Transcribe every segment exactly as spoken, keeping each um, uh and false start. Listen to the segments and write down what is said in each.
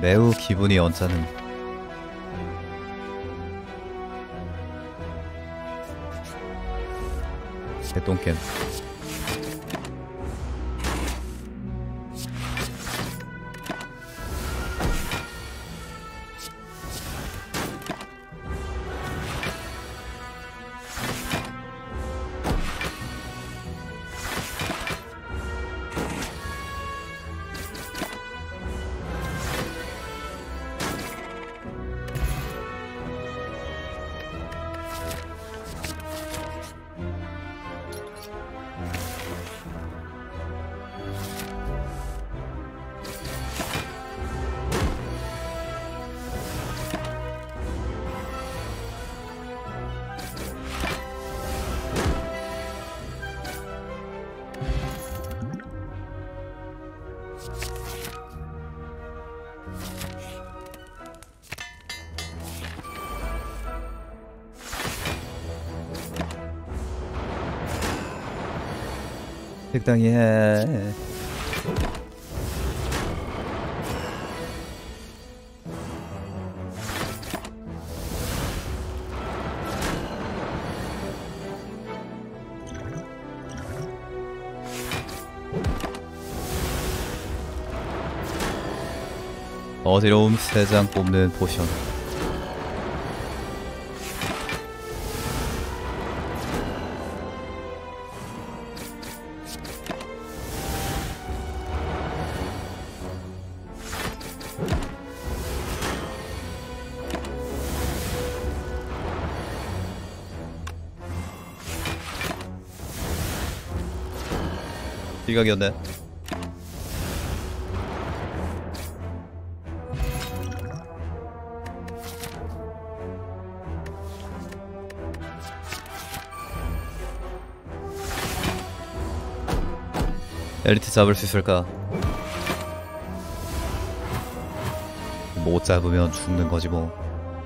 매우 기분이 언짢음. 개똥겜. 적당히 해. 어지러움 세 장 뽑는 포션. 일각이었네. 엘리트 잡을 수 있을까? 못 잡으면 죽는 거지 뭐.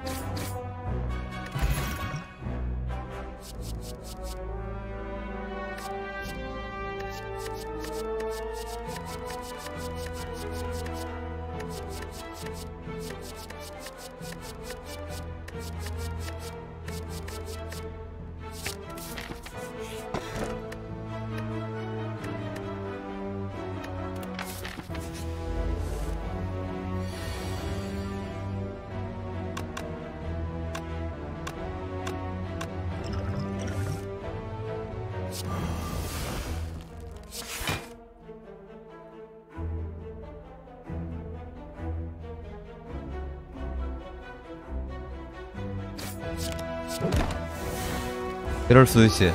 이럴 수도 있지.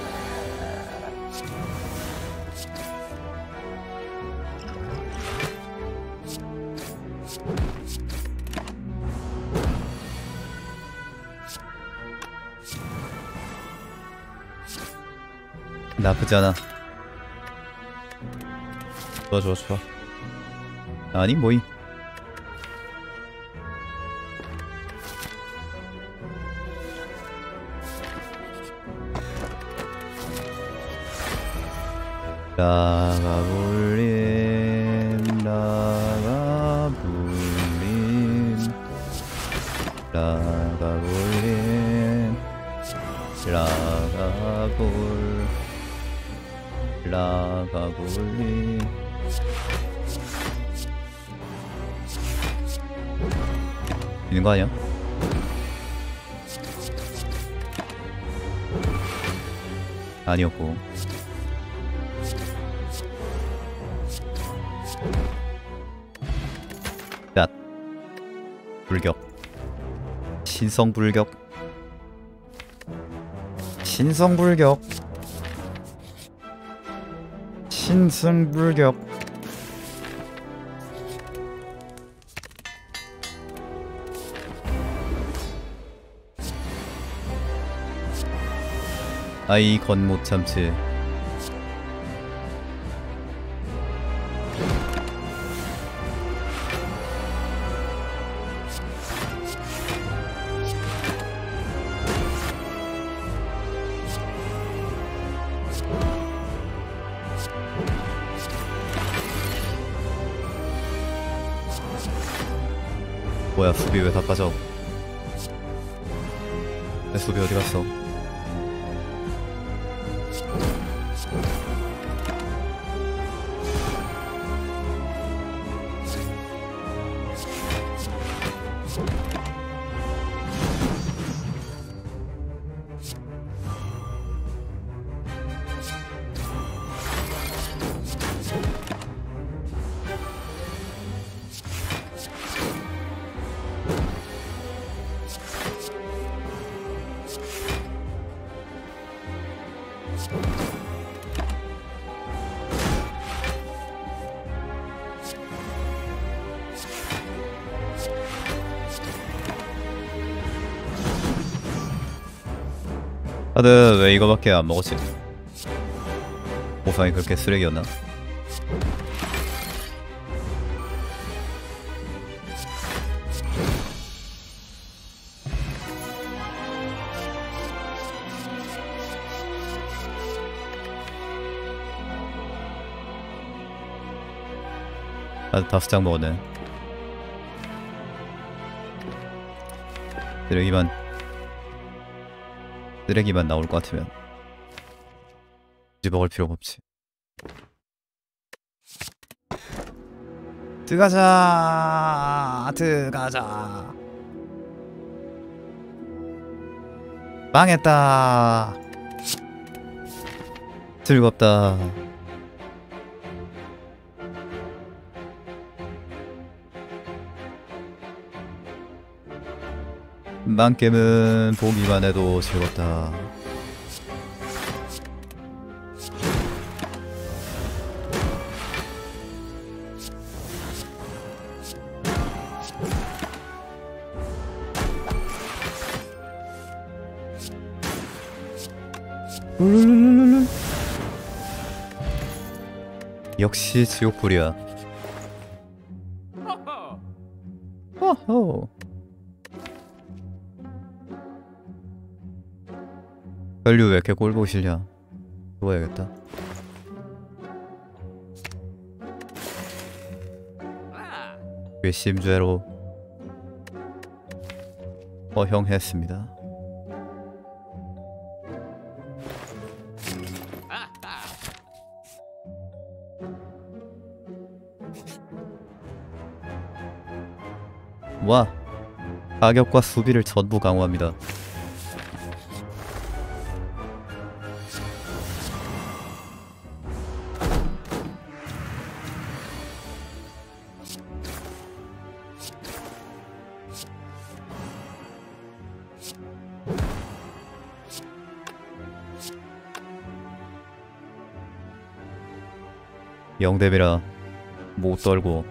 나쁘지 않아. 좋아 좋아 좋아. 아니 뭐임. 라가불림 라가불림 라가불림 라가불 라가불림. 있는 거 아니야? 아니었고. 야, 불격. 신성불격. 신성불격. 신성불격. 아이 건 못 참지. 뭐야, 수비 왜 다 빠져? 내 수비 어디 갔어? 다들 왜 이거밖에 안 먹었지? 보상이 그렇게 쓰레기였나? 아, 다섯 장 먹었네. 쓰레기만 쓰레기만 나올 것 같으면 굳이 먹을 필요가 없지. 들어가자, 들어가자. 망했다. 즐겁다. 망겜은 보기만 해도 즐겁다. 룰룰룰룰룰. 역시 지옥불이야. 호호. 혈류 왜 이렇게 꼴보기 싫냐? 누워야겠다. 괘씸죄로 허형했습니다. 와! 가격과 수비를 전부 강화합니다. 영대비라 못 떨고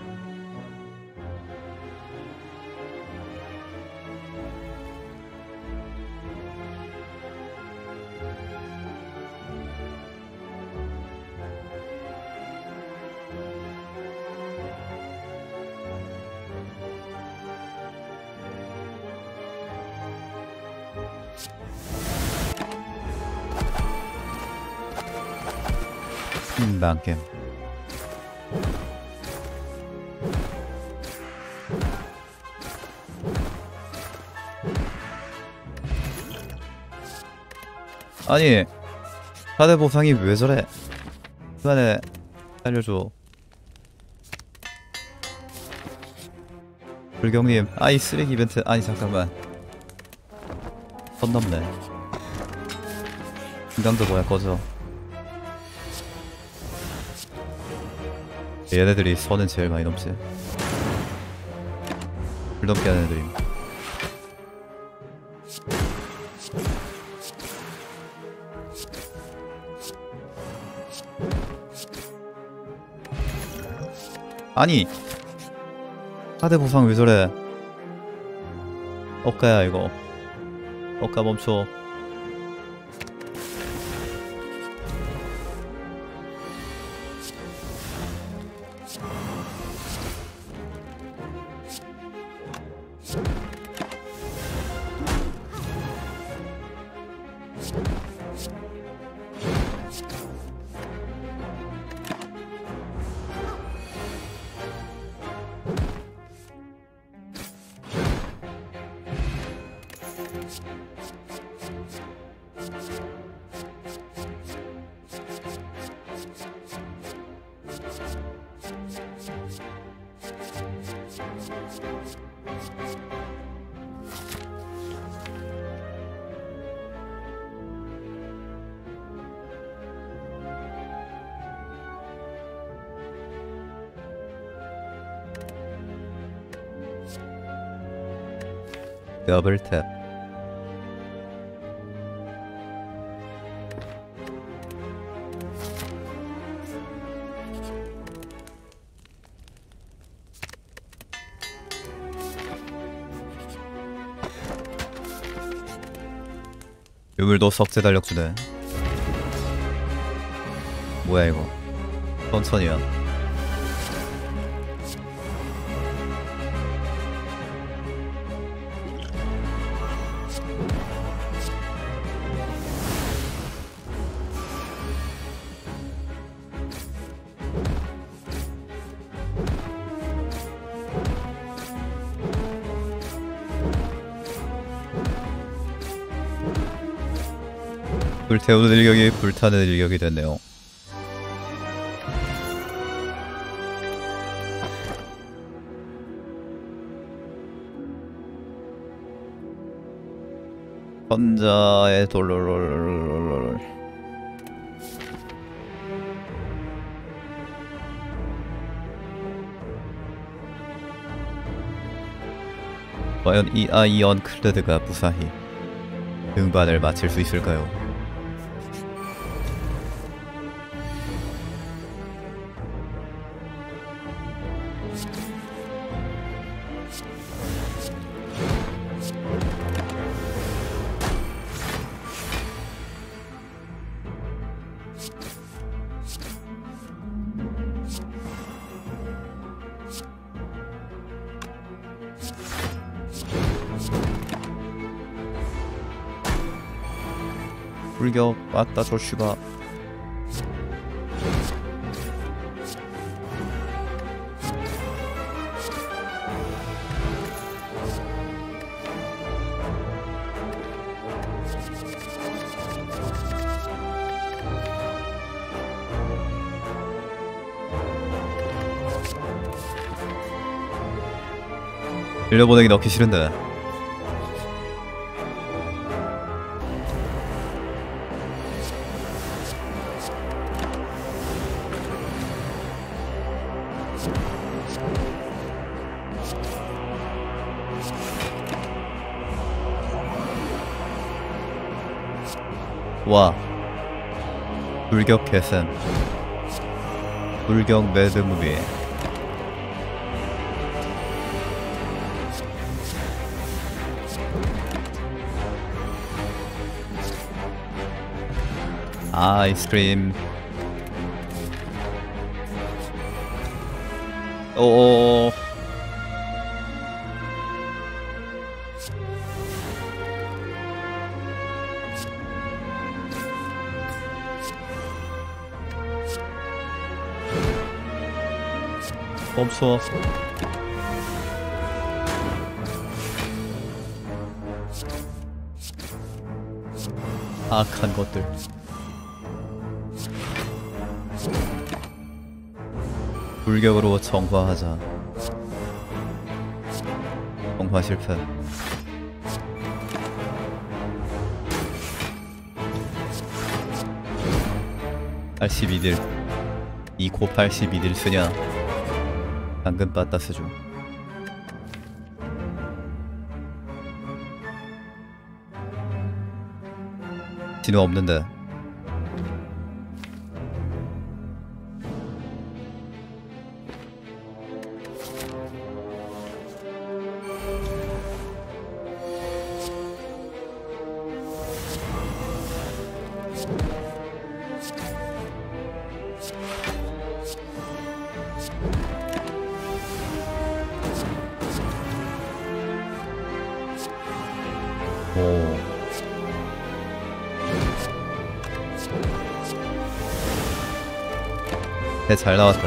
음, 망겜. 아니, 카드 보상이 왜 저래? 시간에 살려줘. 불경님, 아이 쓰레기 이벤트. 아니 잠깐만, 선 넘네. 인강도 뭐야, 꺼져. 얘네들이 선은 제일 많이 넘지. 불 넘게 하는 애들이. 아니, 카드 보상 왜 저래? 억가야 이거. 억가 멈춰. 더블 탭. 유물도 석재 달력 주네. 뭐야 이거? 천천히야. 불태우는 일격이 불타는 일격이 됐네요. 혼자의 돌롤롤롤롤. 과연 이 아이언 클레드가 무사히 등반을 마칠 수 있을까요? 불격 맞다 조슈가. 일려보내기 넣기 싫은데. 와, 불격 개샘. 불격 매드무비. 아이스크림. 오. 멈춰. 악한 것들. 불격으로 정화하자. 정화 실패. 팔십이 딜. 이코 팔십이 딜 쓰냐? 방금 빠따 쓰죠. 진우 없는데. 오. 네, 잘 나왔다.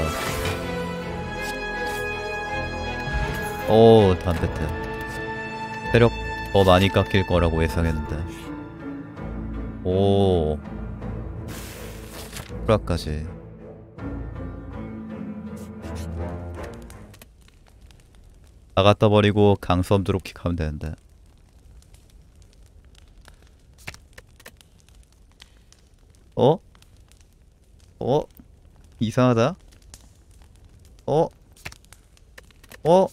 오, 담배트. 세력 더 많이 깎일 거라고 예상했는데. 오, 프라까지. 다 갖다 버리고 강섬 드롭킥 하면 되는데. 어? 어? 이상하다. 어? 어?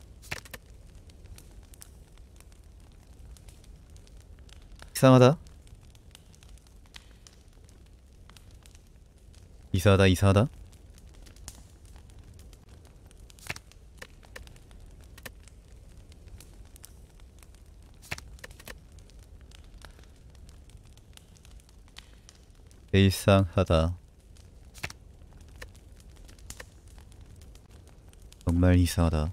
이상하다. 이상하다, 이상하다. 이상하다. 정말 이상하다.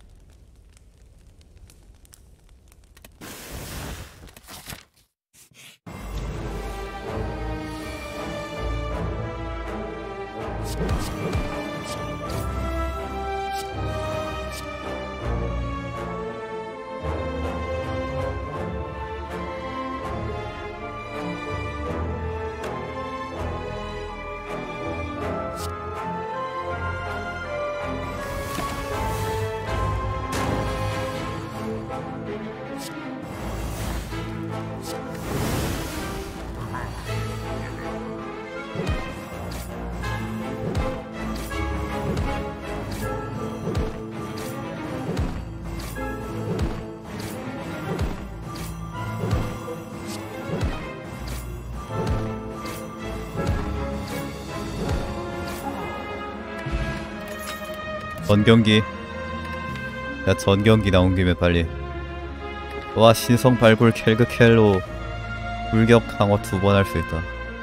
전경기. 야, 전경기 나온 김에 빨리. 와, 신성 발굴 켈그 켈로 불격 강화 두 번 할 수 있다.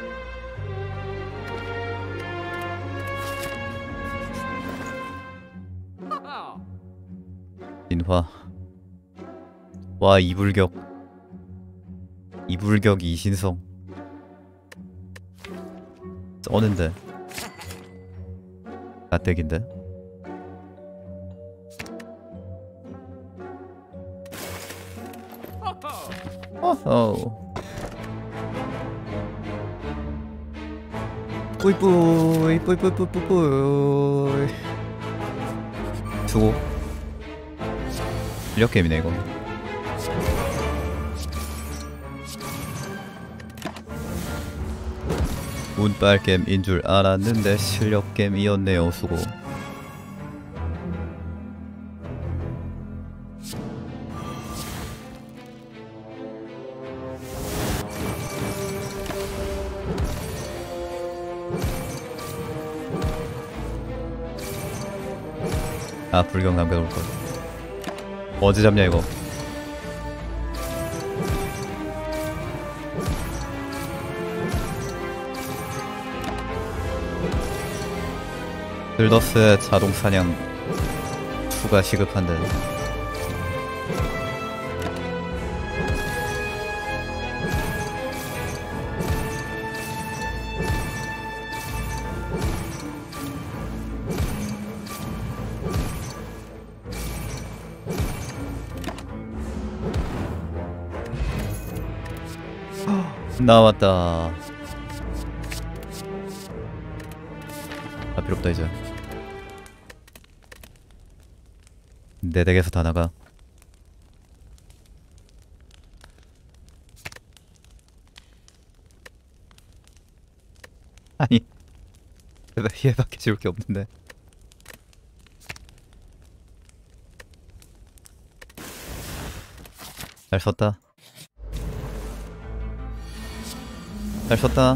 인화. 와, 이불격. 이불격 이신성. 쩌는데. 가뜩인데. 어허. 뿌이뿌이 뿌이뿌이뿌이뿌이. 수고. 실력 게임이네 이거. 운빨 게임인 줄 알았는데 실력 게임이었네요. 수고. 아, 불경 남겨놓을걸. 어디 잡냐 이거. 들더스의 자동 사냥 추가 시급한데. 나왔다. 아, 필요없다 이제. 내 덱에서 다 나가. 아니, 얘밖에 지울 게 없는데. 잘 썼다. 잘 썼다.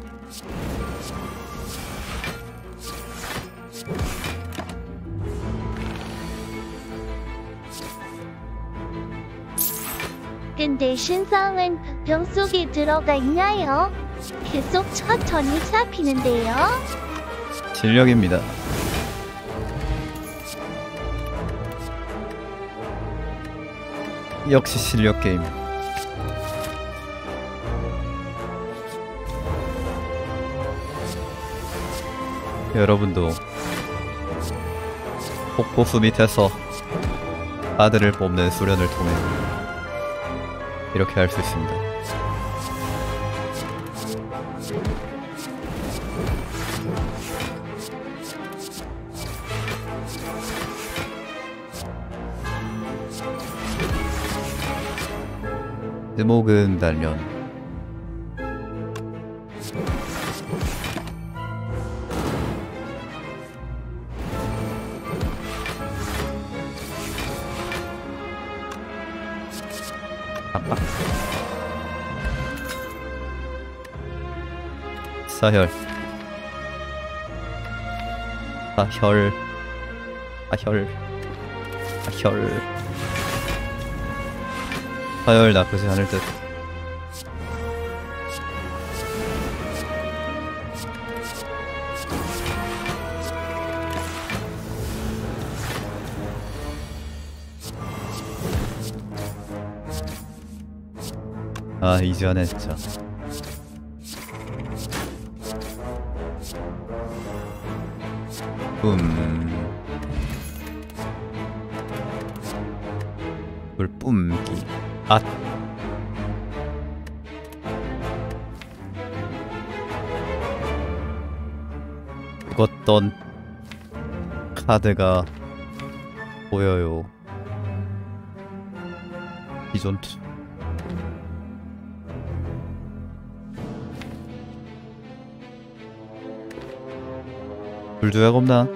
근데 신성은 병 속에 들어가 있나요? 계속 천천히 잡히는데요. 실력입니다. 역시 실력 게임. 여러분도 폭포수 밑에서 카드를 뽑는 수련을 통해 이렇게 할 수 있습니다. 뜨목은 달면 압박 사혈 사혈 사혈 사혈 사혈 나쁘지 않을 듯. 아 이전에 진짜 뿜 물 뿜기 앗 죽었던 카드가 보여요. 비존트 불조약 없나?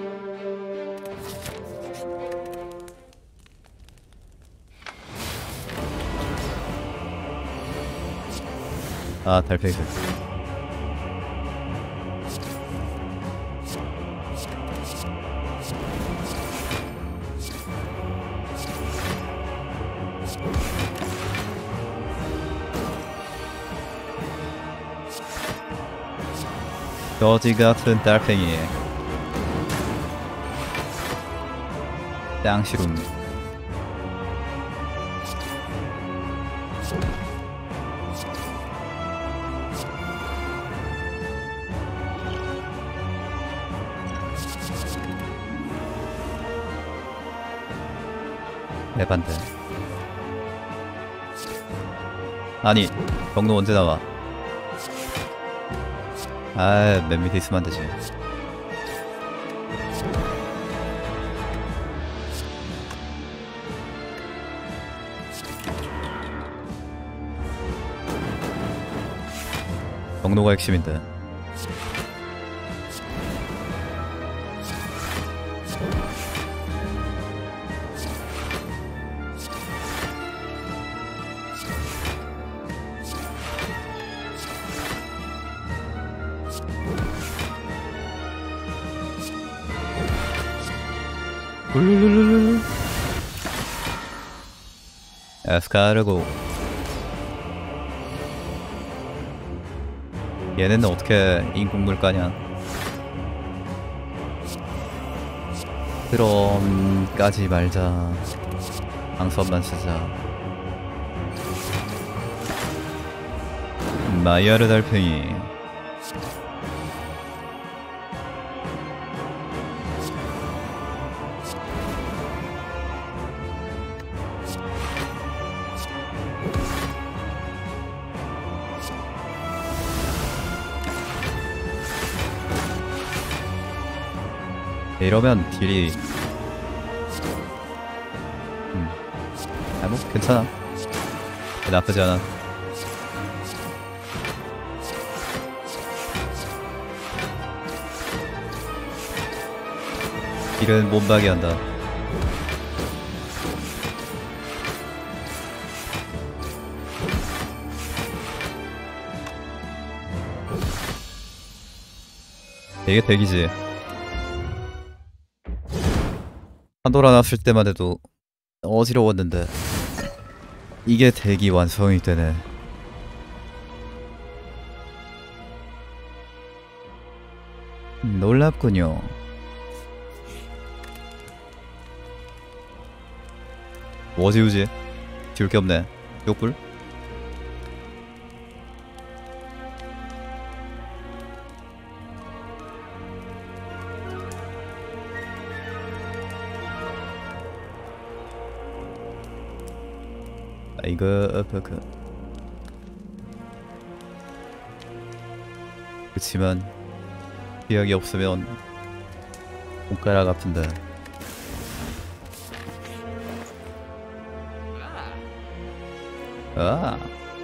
아 달팽이 거지 같은 달팽이 땅시룸 에반데 아니 경로 언제 나와? 아 맨 밑에 있으면 안되지. 경로가 핵심인데 룰룰룰룰 에스카르고 얘네는 어떻게 인국물가냐. 그럼 까지 말자. 방선만 쓰자. 마이아르 달팽이 이러면 딜이 음. 아 뭐 괜찮아. 나쁘지 않아. 딜은 몸박이 한다. 이게 대기지. 판도라 나왔을 때만 해도 어지러웠는데 이게 대기 완성이 되네. 놀랍군요. 뭐 지우지? 지울 게 없네. 욕불? 아, 이거 그, 그. 그치만 기억이 없으면 손가락 아픈다. 아.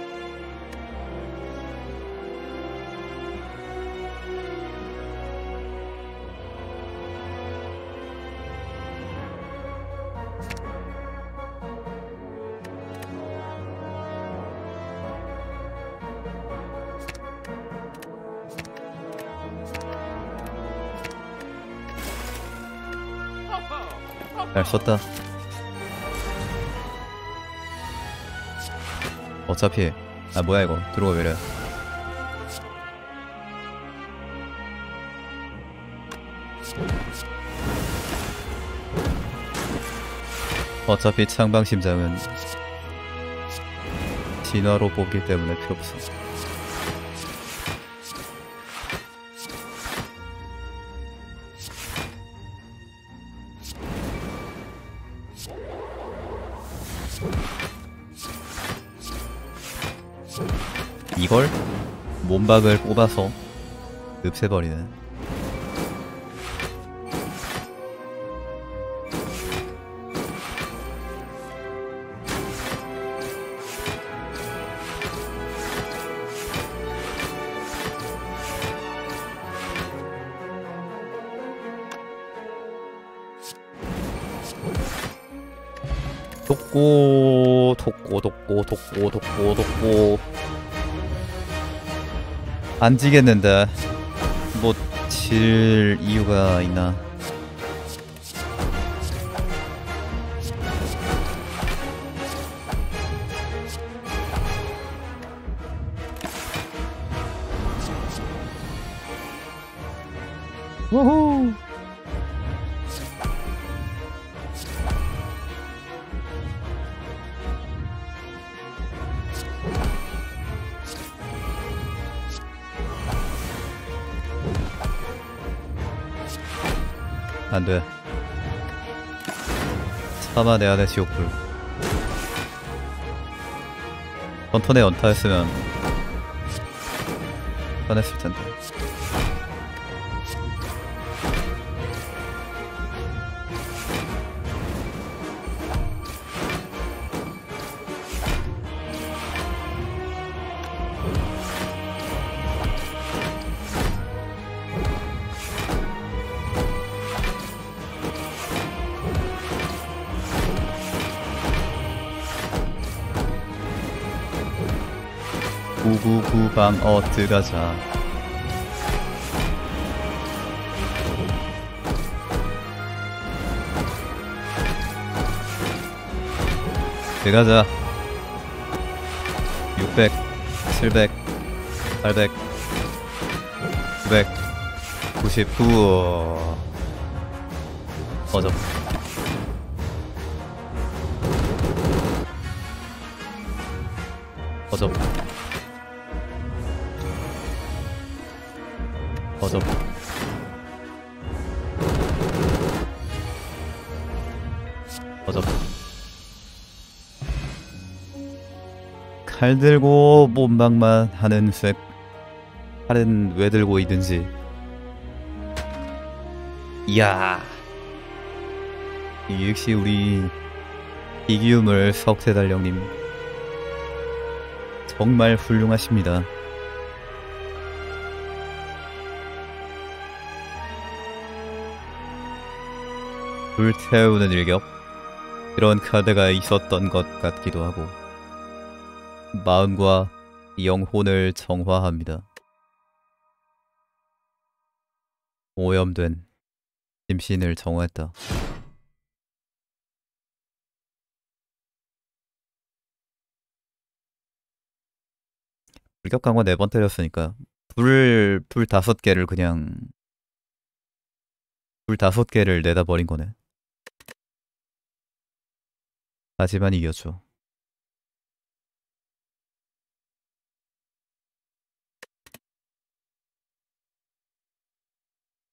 잘 썼다. 어차피 아 뭐야 이거 들어가 왜래. 어차피 창방심장은 진화로 뽑기 때문에 필요 없어. 이걸 몸박을 뽑아서 흡세버리네. 독고 독고 독고 독고 독고 독고 안 지겠는데 뭐 질 이유가 있나. 우후. 안돼. 참아내야 돼 지옥불. 전턴에 연타했으면 편했을 텐데. 구구구 방어 들어가자. 들어가자. 육백, 칠백, 팔백, 구백, 구십구. 어저. 어저. 어저. 어저. 칼 들고 몸박만 하는 색. 칼은 왜 들고 있든지. 이야. 역시 우리 이기우물 석세달령님 정말 훌륭하십니다. 불태우는 일격, 이런 카드가 있었던 것 같기도 하고 마음과 영혼을 정화합니다. 오염된 심신을 정화했다. 불격 강화 네 번 때렸으니까 불, 불 다섯 개를 그냥 불 다섯 개를 내다 버린 거네. 하지만 이겼죠.